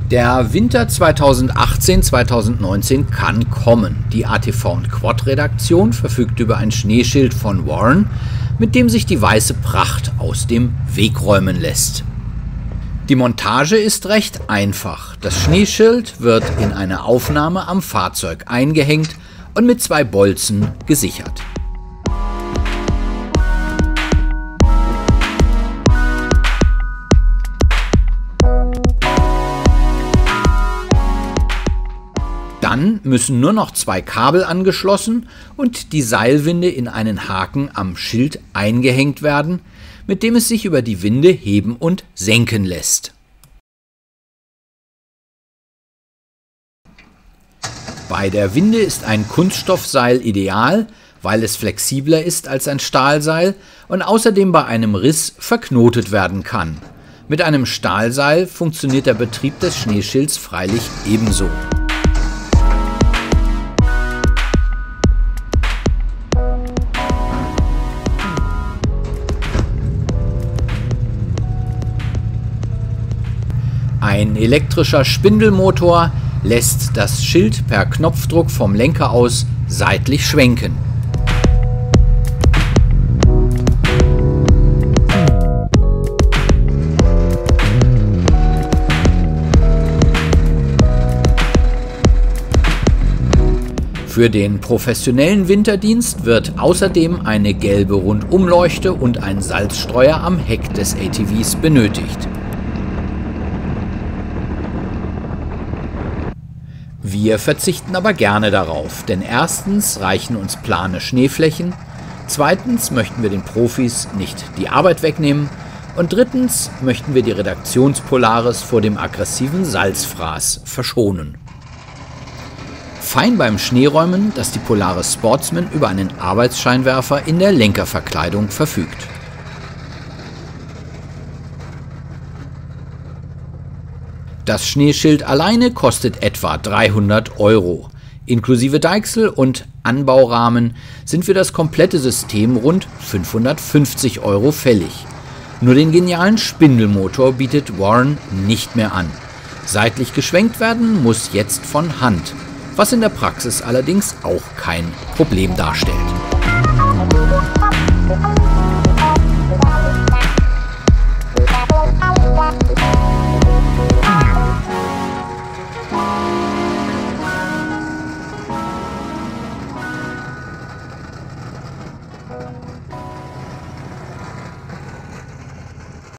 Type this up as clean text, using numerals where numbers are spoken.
Der Winter 2018/2019 kann kommen. Die ATV & Quad-Redaktion verfügt über ein Schneeschild von Warren, mit dem sich die weiße Pracht aus dem Weg räumen lässt. Die Montage ist recht einfach. Das Schneeschild wird in eine Aufnahme am Fahrzeug eingehängt und mit 2 Bolzen gesichert. Dann müssen nur noch 2 Kabel angeschlossen und die Seilwinde in einen Haken am Schild eingehängt werden, mit dem es sich über die Winde heben und senken lässt. Bei der Winde ist ein Kunststoffseil ideal, weil es flexibler ist als ein Stahlseil und außerdem bei einem Riss verknotet werden kann. Mit einem Stahlseil funktioniert der Betrieb des Schneeschilds freilich ebenso. Ein elektrischer Spindelmotor lässt das Schild per Knopfdruck vom Lenker aus seitlich schwenken. Für den professionellen Winterdienst wird außerdem eine gelbe Rundumleuchte und ein Salzstreuer am Heck des ATVs benötigt. Wir verzichten aber gerne darauf, denn erstens reichen uns plane Schneeflächen, zweitens möchten wir den Profis nicht die Arbeit wegnehmen und drittens möchten wir die Redaktions-Polaris vor dem aggressiven Salzfraß verschonen. Fein beim Schneeräumen, dass die Polaris Sportsman über einen Arbeitsscheinwerfer in der Lenkerverkleidung verfügt. Das Schneeschild alleine kostet etwa 300 €. Inklusive Deichsel und Anbaurahmen sind für das komplette System rund 550 € fällig. Nur den genialen Spindelmotor bietet Warren nicht mehr an. Seitlich geschwenkt werden muss jetzt von Hand, was in der Praxis allerdings auch kein Problem darstellt.